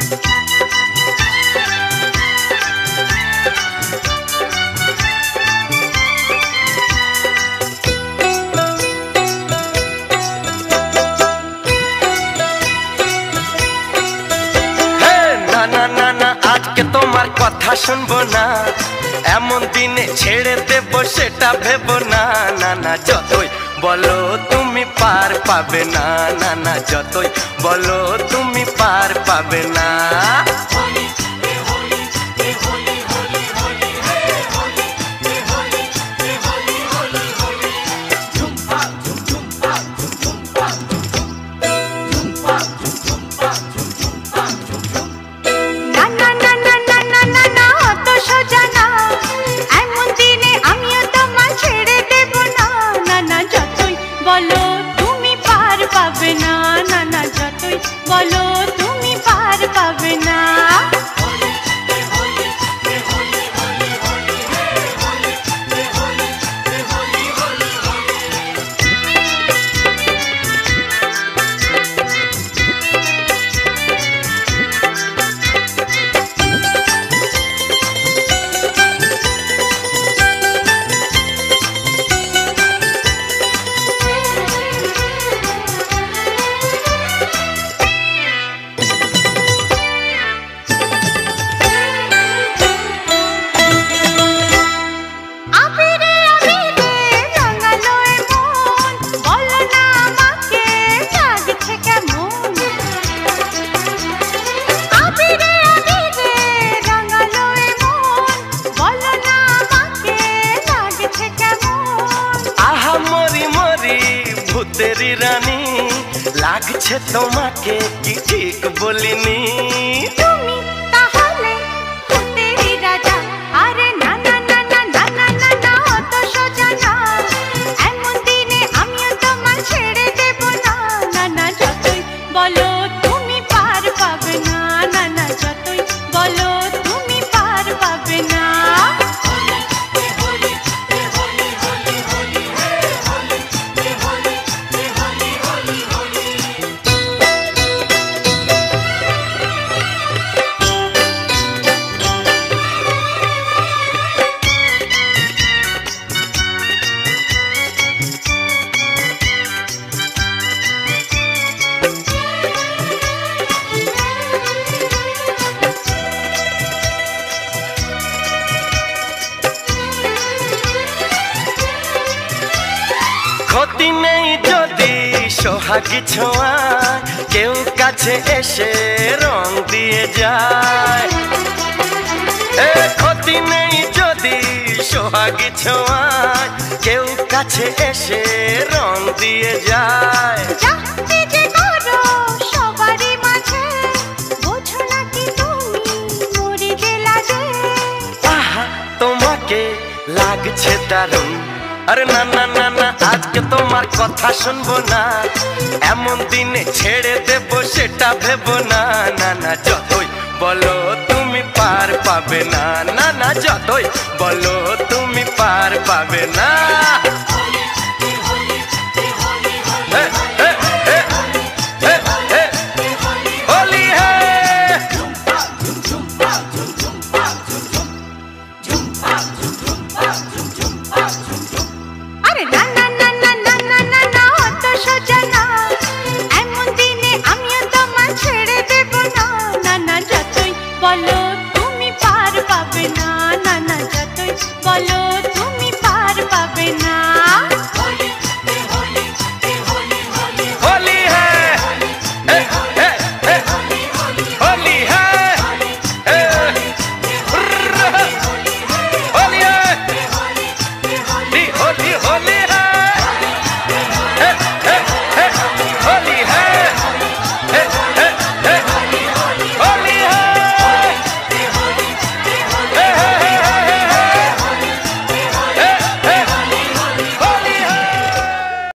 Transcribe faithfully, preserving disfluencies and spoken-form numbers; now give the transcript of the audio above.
তোমার কথা শুনবো না, এমন দিনে ছেড়ে দেব সেটা ভেবো না। না না যতই বলো তুমি পার পাবে না, না না যতই বলো তুমি পার পাবে না। বলো তুমি পার পাবে না, না না যতই বলো তুমি পার পাবে না। তেরি রানী লাগছে তোমাকে কি ঠিক বলিনি? তুমি তাহলে ভূতেরি রাজা। আরে না না না না না না না না অত সোজা না, এমন দিনে আমিও তোমার ছেড়ে দেব না। না না যতই বলো তুমি পার পাবে না, না না যতই বলো তুমি পার পাবে না। ক্ষতি নেই যদি সোহাগী ছোঁয়ায় কেউ কাছে এসে রং দিয়ে যায়। এ ক্ষতি নেই যদি সোহাগী ছোঁয়ায় কেউ কাছে এসে রং দিয়ে যায়। সবারই মাঝে বোঝো নাকি তুমি মরিতে লাগে। আহা তোমাকে লাগছে দারুণ। আরে না না না না আজকে তোমার কথা শুনবো না, এমন দিনে ছেড়ে দেব সেটা ভেবো না। না না যতই বলো তুমি পার পাবে না, না না যতই বলো তুমি পার পাবে না।